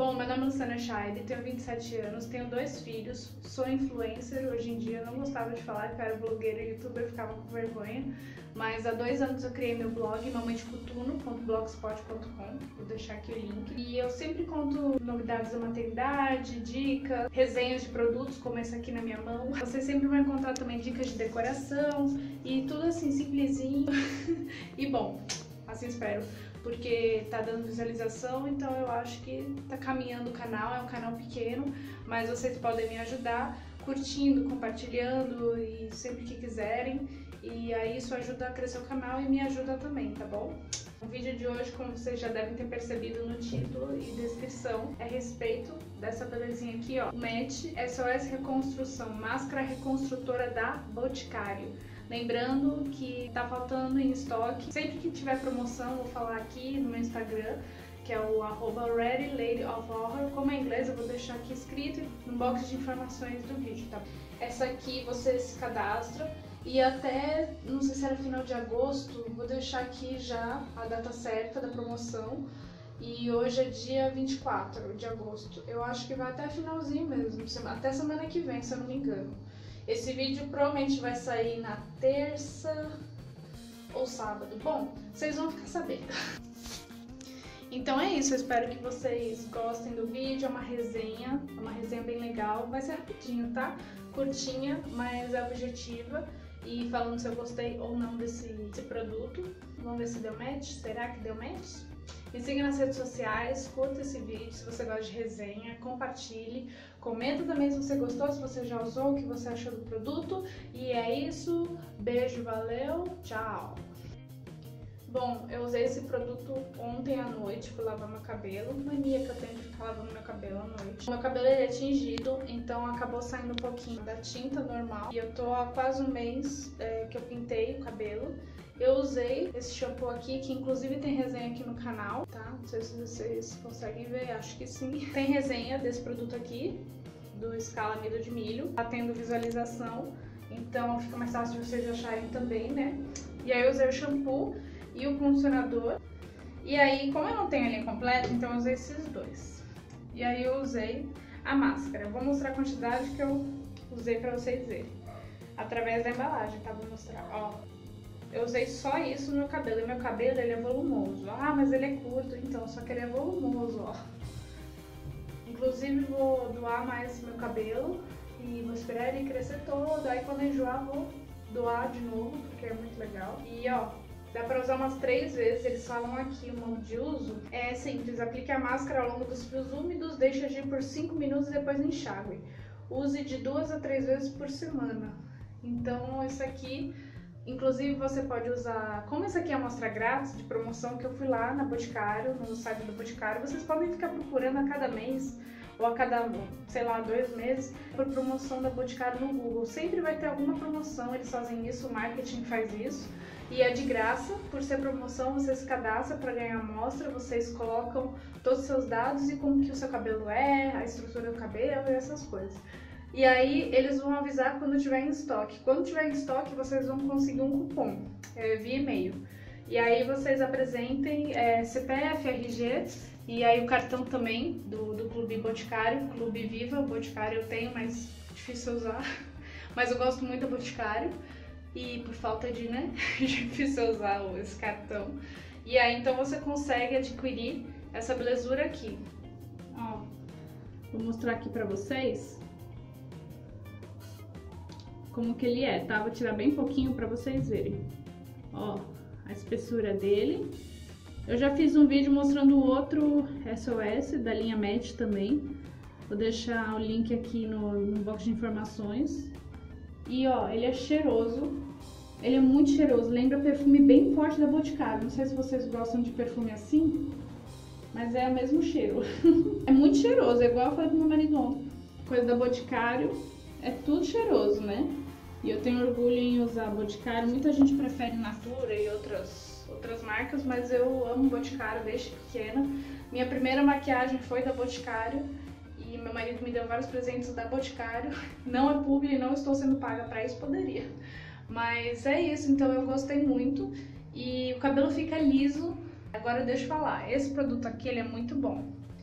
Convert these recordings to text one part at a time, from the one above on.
Bom, meu nome é Luciana Scheide, tenho 27 anos, tenho 2 filhos, sou influencer hoje em dia, não gostava de falar que eu era blogueira e youtuber, ficava com vergonha, mas há 2 anos eu criei meu blog, mamãedecutuno.blogspot.com, vou deixar aqui o link, e eu sempre conto novidades da maternidade, dicas, resenhas de produtos, como esse aqui na minha mão. Vocês sempre vão encontrar também dicas de decoração e tudo assim simplesinho e bom, assim espero. Porque tá dando visualização, então eu acho que tá caminhando o canal, é um canal pequeno, mas vocês podem me ajudar curtindo, compartilhando e sempre que quiserem, e aí isso ajuda a crescer o canal e me ajuda também, tá bom? O vídeo de hoje, como vocês já devem ter percebido no título e descrição, é a respeito dessa belezinha aqui, ó, o Match SOS Reconstrução, máscara reconstrutora da Boticário. Lembrando que tá faltando em estoque. Sempre que tiver promoção, vou falar aqui no meu Instagram, que é o @readyladyofhorror. Como é inglês, eu vou deixar aqui escrito no box de informações do vídeo, tá? Essa aqui você se cadastra e até, não sei se era final de agosto, vou deixar aqui já a data certa da promoção. E hoje é dia 24 de agosto. Eu acho que vai até finalzinho mesmo, até semana que vem, se eu não me engano. Esse vídeo provavelmente vai sair na terça ou sábado. Bom, vocês vão ficar sabendo. Então é isso, eu espero que vocês gostem do vídeo. É uma resenha bem legal. Vai ser rapidinho, tá? Curtinha, mas é objetiva. E falando se eu gostei ou não desse produto. Vamos ver se deu match. Será que deu match? Me siga nas redes sociais, curta esse vídeo se você gosta de resenha, compartilhe, comenta também se você gostou, se você já usou, o que você achou do produto. E é isso, beijo, valeu, tchau! Bom, eu usei esse produto ontem à noite, fui lavar meu cabelo, mania que eu tenho de ficar lavando meu cabelo à noite. Meu cabelo é tingido, então acabou saindo um pouquinho da tinta normal e eu tô há quase um mês que eu pintei o cabelo. Eu usei esse shampoo aqui, que inclusive tem resenha aqui no canal, tá? Não sei se vocês conseguem ver, acho que sim. Tem resenha desse produto aqui, do Scala Amido de Milho. Tá tendo visualização, então fica mais fácil de vocês acharem também, né? E aí eu usei o shampoo e o condicionador. E aí, como eu não tenho a linha completa, então eu usei esses dois. E aí eu usei a máscara. Eu vou mostrar a quantidade que eu usei pra vocês verem. Através da embalagem, tá? Vou mostrar, ó. Eu usei só isso no meu cabelo, e meu cabelo ele é volumoso. Ah, mas ele é curto, então, só que ele é volumoso, ó. Inclusive vou doar mais meu cabelo e vou esperar ele crescer todo, aí quando enjoar vou doar de novo, porque é muito legal. E ó, dá pra usar umas 3 vezes, eles falam aqui o modo de uso. É simples, aplique a máscara ao longo dos fios úmidos, deixe agir por 5 minutos e depois enxague. Use de 2 a 3 vezes por semana. Então esse aqui... Inclusive você pode usar, como essa aqui é a amostra grátis de promoção que eu fui lá na Boticário, no site do Boticário, vocês podem ficar procurando a cada mês ou a cada, sei lá, 2 meses por promoção da Boticário no Google. Sempre vai ter alguma promoção, eles fazem isso, o marketing faz isso e é de graça. Por ser promoção, você se cadastra para ganhar amostra, vocês colocam todos os seus dados e como que o seu cabelo é, a estrutura do cabelo e essas coisas. E aí eles vão avisar quando tiver em estoque. Quando tiver em estoque, vocês vão conseguir um cupom via e-mail. E aí vocês apresentem CPF, RG e aí o cartão também do Clube Boticário, Clube Viva Boticário eu tenho, mas difícil usar. Mas eu gosto muito do Boticário e por falta de, né, difícil usar esse cartão. E aí então você consegue adquirir essa belezura aqui. Ó, vou mostrar aqui pra vocês como que ele é, tá? Vou tirar bem pouquinho pra vocês verem. Ó, a espessura dele. Eu já fiz um vídeo mostrando o outro SOS da linha Match também. Vou deixar o link aqui no box de informações. E ó, ele é cheiroso. Ele é muito cheiroso, lembra perfume bem forte da Boticário. Não sei se vocês gostam de perfume assim, mas é o mesmo cheiro. É muito cheiroso, é igual eu falei pro meu marido ontem. Coisa da Boticário, é tudo cheiroso, né? E eu tenho orgulho em usar Boticário. Muita gente prefere Natura e outras marcas, mas eu amo Boticário desde pequena. Minha primeira maquiagem foi da Boticário e meu marido me deu vários presentes da Boticário. Não é publi, não estou sendo paga pra isso, poderia. Mas é isso, então eu gostei muito e o cabelo fica liso. Agora deixa eu falar, esse produto aqui ele é muito bom.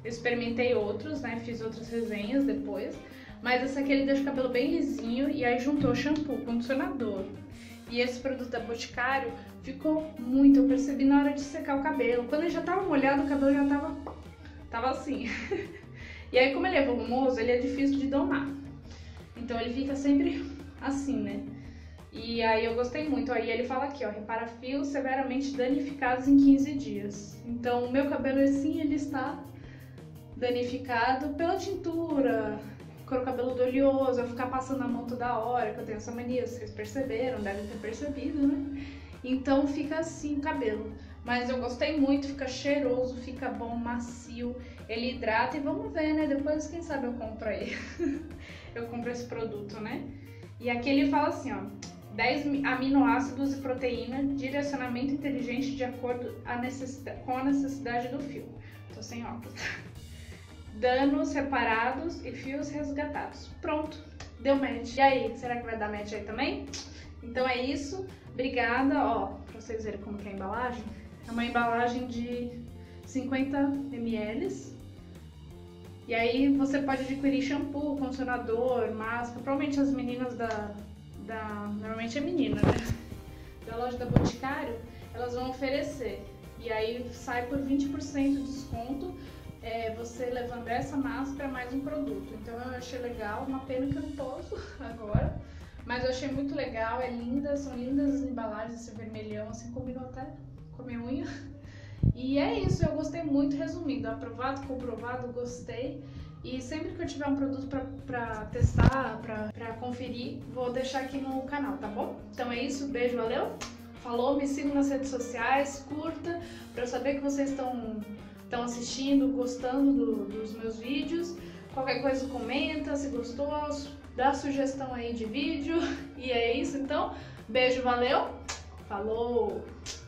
Eu experimentei outros, né? Fiz outras resenhas depois. Mas esse aqui ele deixa o cabelo bem lisinho e aí juntou shampoo, condicionador. E esse produto da Boticário ficou muito, eu percebi na hora de secar o cabelo. Quando ele já tava molhado, o cabelo já tava assim. E aí como ele é volumoso, ele é difícil de domar. Então ele fica sempre assim, né? E aí eu gostei muito. Aí ele fala aqui, ó, repara fios severamente danificados em 15 dias. Então o meu cabelo assim, ele está danificado pela tintura, couro cabeludo oleoso, eu ficar passando a mão toda hora, que eu tenho essa mania, vocês perceberam, devem ter percebido, né? Então fica assim o cabelo. Mas eu gostei muito, fica cheiroso, fica bom, macio, ele hidrata e vamos ver, né? Depois, quem sabe eu compro aí. Eu compro esse produto, né? E aqui ele fala assim, ó, 10 aminoácidos e proteína, direcionamento inteligente de acordo com a necessidade do fio. Tô sem óculos. Danos reparados e fios resgatados. Pronto, deu match. E aí, será que vai dar match aí também? Então é isso. Obrigada, ó, pra vocês verem como que é a embalagem. É uma embalagem de 50 ml. E aí você pode adquirir shampoo, condicionador, máscara. Provavelmente as meninas normalmente é menina, né? Da loja da Boticário, elas vão oferecer. E aí sai por 20% de desconto. Você levando essa máscara mais um produto. Então eu achei legal, uma pena que eu não posso agora, mas eu achei muito legal, é linda, são lindas as embalagens, esse vermelhão, assim, combinou até com a minha unha. E é isso, eu gostei muito, resumindo, aprovado, comprovado, gostei. E sempre que eu tiver um produto pra testar, pra conferir, vou deixar aqui no canal, tá bom? Então é isso, beijo, valeu? Falou, me sigam nas redes sociais, curta, pra eu saber que vocês estão assistindo, gostando dos meus vídeos. Qualquer coisa comenta, se gostou, dá sugestão aí de vídeo. E é isso, então. Beijo, valeu, falou!